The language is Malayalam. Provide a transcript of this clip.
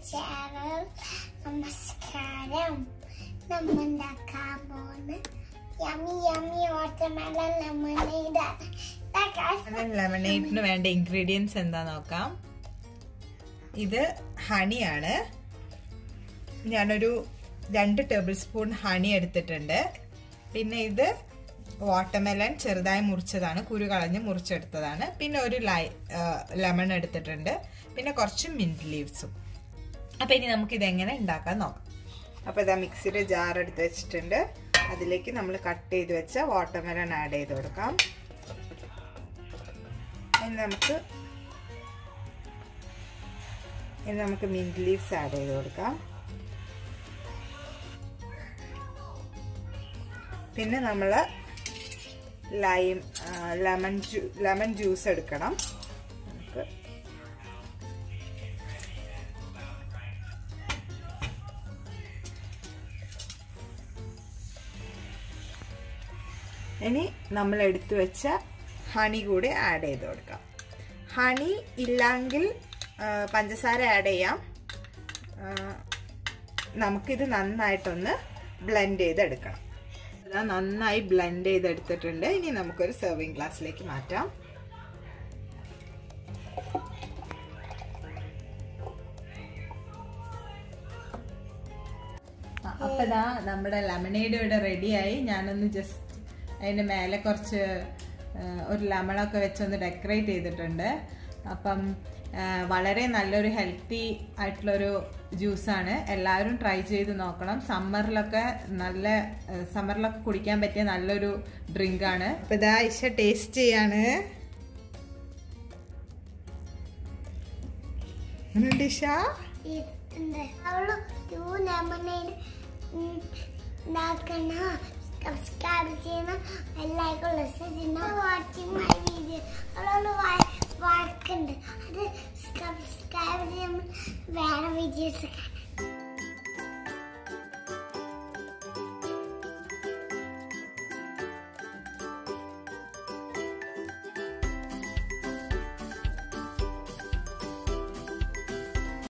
channel. Namaskaram. Namandaka bona. Yummy watermelon lemonade. ലെമണേഡിന് വേണ്ട ഇൻഗ്രീഡിയൻസ് എന്താ നോക്കാം. ഇത് ഹണിയാണ്. ഞാനൊരു 2 ടേബിൾ സ്പൂൺ ഹണി എടുത്തിട്ടുണ്ട്. പിന്നെ ഇത് വാട്ടർമെലൺ ചെറുതായി മുറിച്ചതാണ്, കുരു കളഞ്ഞ് മുറിച്ചെടുത്തതാണ്. പിന്നെ ഒരു ലെമൺ എടുത്തിട്ടുണ്ട്. പിന്നെ കുറച്ച് മിന്റ് ലീവ്സും. അപ്പൊ ഇനി നമുക്ക് ഇതെങ്ങനെ ഉണ്ടാക്കാൻ നോക്കാം. അപ്പൊ ഇതാ മിക്സിയുടെ ജാർ എടുത്ത് വെച്ചിട്ടുണ്ട്. അതിലേക്ക് നമ്മൾ കട്ട് ചെയ്ത് വെച്ച വാട്ടർമെലൺ ആഡ് ചെയ്ത് കൊടുക്കാം. ഇനി നമുക്ക് മിന്റ് ലീവ്സ് ആഡ് ചെയ്ത് കൊടുക്കാം. പിന്നെ നമ്മൾ ലെമൺ ജ്യൂസ് എടുക്കണം. നമുക്ക് ഇനി നമ്മൾ എടുത്തു വെച്ച ഹണി കൂടി ആഡ് ചെയ്ത് കൊടുക്കാം. ഹണി ഇല്ലെങ്കിൽ പഞ്ചസാര ആഡ് ചെയ്യാം. നമുക്കിത് നന്നായിട്ടൊന്ന് ബ്ലെൻഡ് ചെയ്തെടുക്കണം. നന്നായി ബ്ലെൻഡ് ചെയ്തെടുത്തിട്ടുണ്ട്. ഇനി നമുക്കൊരു സെർവിങ് ഗ്ലാസ്സിലേക്ക് മാറ്റാം. അപ്പൊ ഇതാ നമ്മുടെ ലെമണേഡ് ഇവിടെ റെഡിയായി. ഞാനൊന്ന് ജസ്റ്റ് അതിന്റെ മേലെ കുറച്ച് ഒരു ലെമണൊക്കെ വെച്ചൊന്ന് ഡെക്കറേറ്റ് ചെയ്തിട്ടുണ്ട്. അപ്പം വളരെ നല്ലൊരു ഹെൽത്തി ആയിട്ടുള്ളൊരു ജ്യൂസാണ്. എല്ലാവരും ട്രൈ ചെയ്ത് നോക്കണം. സമ്മറിലൊക്കെ കുടിക്കാൻ പറ്റിയ നല്ലൊരു ഡ്രിങ്കാണ്. അപ്പൊ ഇതാ ഇഷ ടേസ്റ്റ് ചെയ്യാണ്. ഇഷ subscribe ചെയ്യണം, എല്ലാവർക്കും ലിസൺ ചെയ്യണം. വാച്ചിങ് മൈ വീഡിയോ വർക്കുണ്ട്, അത് സബ്സ്ക്രൈബ് ചെയ്യുമ്പോൾ വേറെ വീഡിയോസ്